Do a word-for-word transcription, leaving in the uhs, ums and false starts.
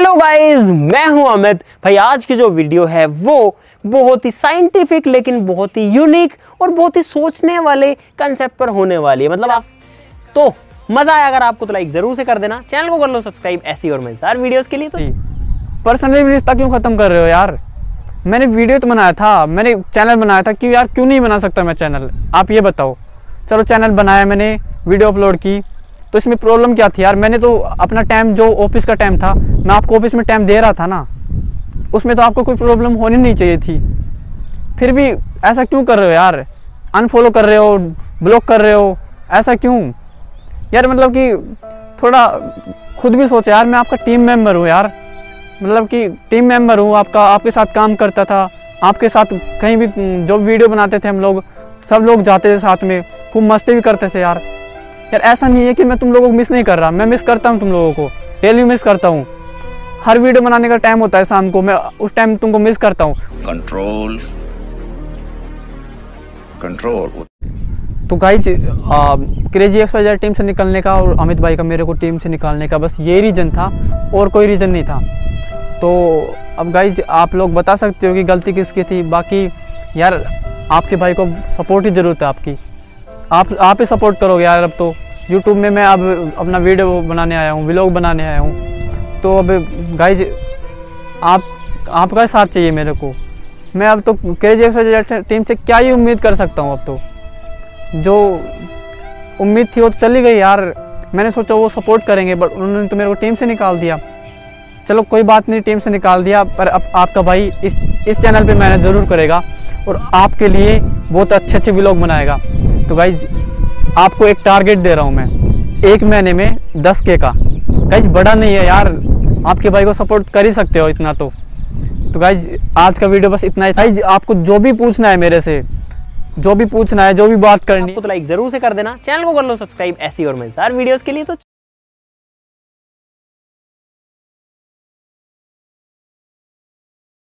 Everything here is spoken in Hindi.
हेलो गाइस, मैं हूं अमित भाई। आज की जो वीडियो है वो बहुत ही साइंटिफिक लेकिन बहुत ही यूनिक और बहुत ही सोचने वाले कंसेप्ट पर होने वाली है। मतलब आप तो मजा आया। अगर आपको तो लाइक जरूर से कर देना, चैनल को कर लो सब्सक्राइब ऐसी और मजेदार वीडियोस के लिए। तो पर्सनली रिश्ता क्यों खत्म कर रहे हो यार? मैंने वीडियो तो बनाया था, मैंने चैनल बनाया था, क्यों यार क्यों नहीं बना सकता मैं चैनल? आप ये बताओ। चलो चैनल बनाया मैंने, वीडियो अपलोड की, तो इसमें प्रॉब्लम क्या थी यार? मैंने तो अपना टाइम, जो ऑफिस का टाइम था, मैं आपको ऑफिस में टाइम दे रहा था ना, उसमें तो आपको कोई प्रॉब्लम होनी नहीं चाहिए थी। फिर भी ऐसा क्यों कर रहे हो यार? अनफॉलो कर रहे हो, ब्लॉक कर रहे हो, ऐसा क्यों यार? मतलब कि थोड़ा खुद भी सोचो यार, मैं आपका टीम मेंबर हूँ यार, मतलब कि टीम मेंबर हूँ आपका, आपके साथ काम करता था, आपके साथ कहीं भी जो वीडियो बनाते थे हम लोग, सब लोग जाते थे साथ में, खूब मस्ती भी करते थे यार। यार ऐसा नहीं है कि मैं तुम लोगों को मिस नहीं कर रहा, मैं मिस करता हूँ तुम लोगों को, डेली मिस करता हूँ। हर वीडियो बनाने का टाइम होता है शाम को, मैं उस टाइम तुमको मिस करता हूँ। कंट्रोल कंट्रोल तो guys, crazy X Y Z team से निकलने का और अमित भाई का मेरे को टीम से निकालने का बस ये रीज़न था, और कोई रीज़न नहीं था। तो अब गाइज आप लोग बता सकते हो कि गलती किसकी थी। बाकी यार आपके भाई को सपोर्ट की ज़रूरत है आपकी, आप आप ही सपोर्ट करोगे यार। अब तो यूट्यूब में मैं अब अपना वीडियो बनाने आया हूँ, व्लॉग बनाने आया हूँ, तो अब गाइज आप आपका साथ चाहिए मेरे को। मैं अब तो crazy X Y Z team से क्या ही उम्मीद कर सकता हूँ? अब तो जो उम्मीद थी वो तो चली गई यार। मैंने सोचा वो सपोर्ट करेंगे, बट उन्होंने तो मेरे को टीम से निकाल दिया। चलो कोई बात नहीं, टीम से निकाल दिया, पर अब आपका भाई इस इस चैनल पे मेहनत ज़रूर करेगा और आपके लिए बहुत अच्छे अच्छे व्लॉग बनाएगा। तो गाइज आपको एक टारगेट दे रहा हूँ मैं, एक महीने में दस के का। गाइज बड़ा नहीं है यार, आपके भाई को सपोर्ट कर ही सकते हो इतना तो। तो गाइज आज का वीडियो बस इतना ही था। गाइज आपको जो भी पूछना है मेरे से, जो भी पूछना है, जो भी बात करनी है, तो लाइक जरूर से कर देना, चैनल को कर लो सब्सक्राइब ऐसी और मजेदार वीडियोस के लिए। तो